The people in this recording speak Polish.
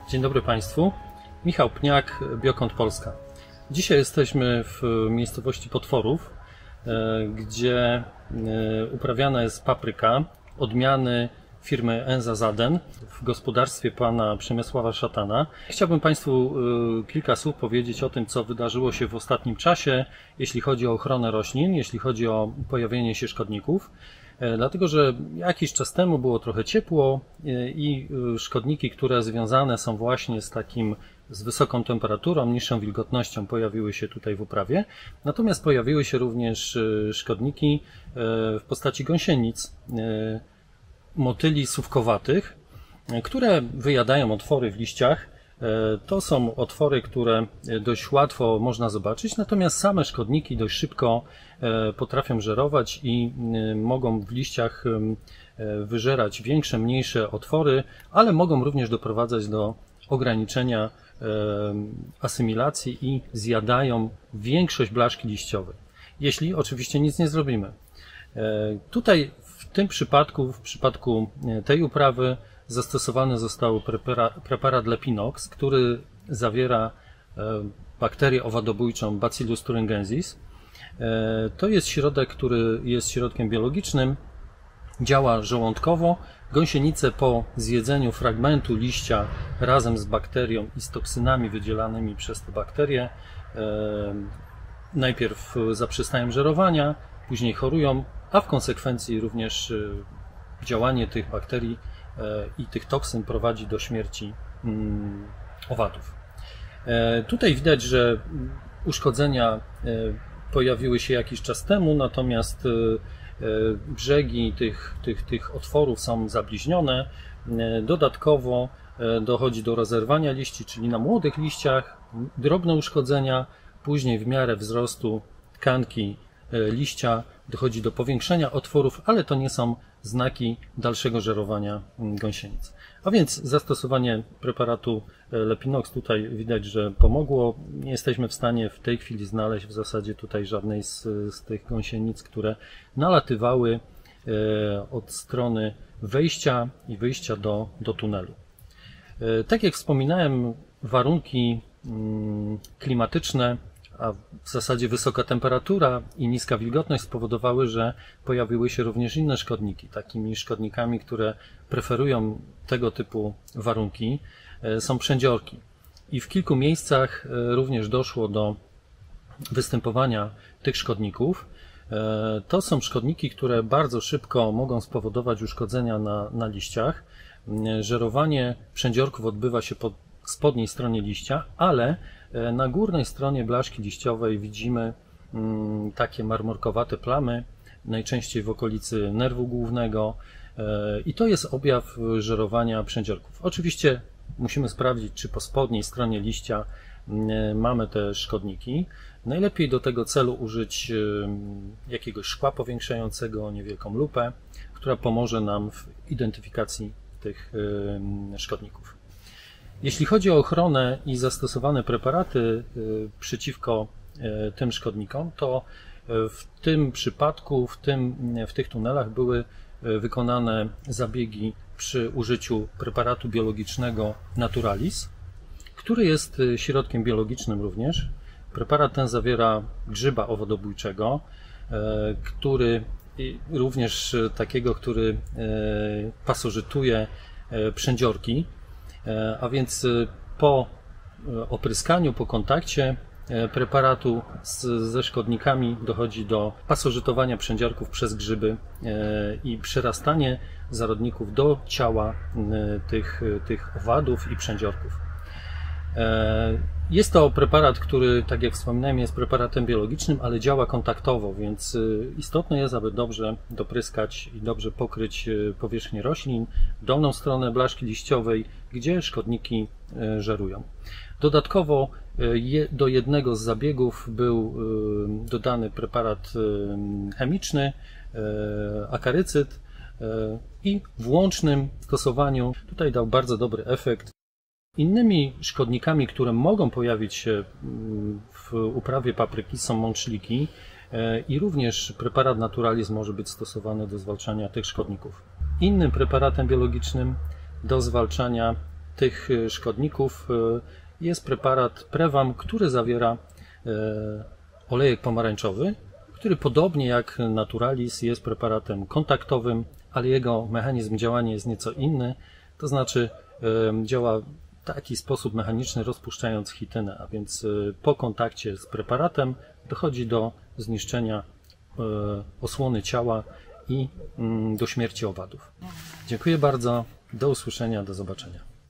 Dzień dobry Państwu. Michał Pniak, Biokąt Polska. Dzisiaj jesteśmy w miejscowości Potworów, gdzie uprawiana jest papryka odmiany firmy Enza Zaden w gospodarstwie pana Przemysława Szatana. Chciałbym Państwu kilka słów powiedzieć o tym, co wydarzyło się w ostatnim czasie, jeśli chodzi o ochronę roślin, jeśli chodzi o pojawienie się szkodników. Dlatego, że jakiś czas temu było trochę ciepło i szkodniki, które związane są właśnie z wysoką temperaturą, niższą wilgotnością, pojawiły się tutaj w uprawie. Natomiast pojawiły się również szkodniki w postaci gąsienic, motyli sówkowatych, które wyjadają otwory w liściach. To są otwory, które dość łatwo można zobaczyć, natomiast same szkodniki dość szybko potrafią żerować i mogą w liściach wyżerać większe, mniejsze otwory, ale mogą również doprowadzać do ograniczenia asymilacji i zjadają większość blaszki liściowej, jeśli oczywiście nic nie zrobimy. Tutaj w tym przypadku, w przypadku tej uprawy, zastosowany został preparat Lepinox, który zawiera bakterię owadobójczą Bacillus thuringiensis. To jest środek, który jest środkiem biologicznym, działa żołądkowo. Gąsienice po zjedzeniu fragmentu liścia razem z bakterią i z toksynami wydzielanymi przez te bakterie najpierw zaprzestają żerowania, później chorują, a w konsekwencji również działanie tych bakterii i tych toksyn prowadzi do śmierci owadów. Tutaj widać, że uszkodzenia pojawiły się jakiś czas temu, natomiast brzegi tych otworów są zabliźnione. Dodatkowo dochodzi do rozerwania liści, czyli na młodych liściach drobne uszkodzenia, później w miarę wzrostu tkanki liścia dochodzi do powiększenia otworów, ale to nie są znaki dalszego żerowania gąsienic. A więc zastosowanie preparatu Lepinox tutaj widać, że pomogło. Nie jesteśmy w stanie w tej chwili znaleźć w zasadzie tutaj żadnej z tych gąsienic, które nalatywały od strony wejścia i wyjścia do tunelu. Tak jak wspominałem, warunki klimatyczne, a w zasadzie wysoka temperatura i niska wilgotność spowodowały, że pojawiły się również inne szkodniki. Takimi szkodnikami, które preferują tego typu warunki, są przędziorki. I w kilku miejscach również doszło do występowania tych szkodników. To są szkodniki, które bardzo szybko mogą spowodować uszkodzenia na liściach. Żerowanie przędziorków odbywa się po spodniej stronie liścia, ale na górnej stronie blaszki liściowej widzimy takie marmorkowate plamy, najczęściej w okolicy nerwu głównego, i to jest objaw żerowania przędziorków. Oczywiście musimy sprawdzić, czy po spodniej stronie liścia mamy te szkodniki. Najlepiej do tego celu użyć jakiegoś szkła powiększającego, niewielką lupę, która pomoże nam w identyfikacji tych szkodników. Jeśli chodzi o ochronę i zastosowane preparaty przeciwko tym szkodnikom, to w tym przypadku, w tych tunelach były wykonane zabiegi przy użyciu preparatu biologicznego Naturalis, który jest środkiem biologicznym również. Preparat ten zawiera grzyba owadobójczego, który również takiego, który pasożytuje przędziorki. A więc po opryskaniu, po kontakcie preparatu ze szkodnikami dochodzi do pasożytowania przędziorków przez grzyby i przerastanie zarodników do ciała tych owadów i przędziorków. Jest to preparat, który, tak jak wspominałem, jest preparatem biologicznym, ale działa kontaktowo, więc istotne jest, aby dobrze dopryskać i dobrze pokryć powierzchnię roślin, dolną stronę blaszki liściowej, gdzie szkodniki żerują. Dodatkowo do jednego z zabiegów był dodany preparat chemiczny, akarycyd, i w łącznym stosowaniu tutaj dał bardzo dobry efekt. Innymi szkodnikami, które mogą pojawić się w uprawie papryki, są mączliki i również preparat Naturalis może być stosowany do zwalczania tych szkodników. Innym preparatem biologicznym do zwalczania tych szkodników jest preparat Prewam, który zawiera olejek pomarańczowy, który podobnie jak Naturalis jest preparatem kontaktowym, ale jego mechanizm działania jest nieco inny, to znaczy działa w taki sposób mechaniczny, rozpuszczając chitynę, a więc po kontakcie z preparatem dochodzi do zniszczenia osłony ciała i do śmierci owadów. Dziękuję bardzo, do usłyszenia, do zobaczenia.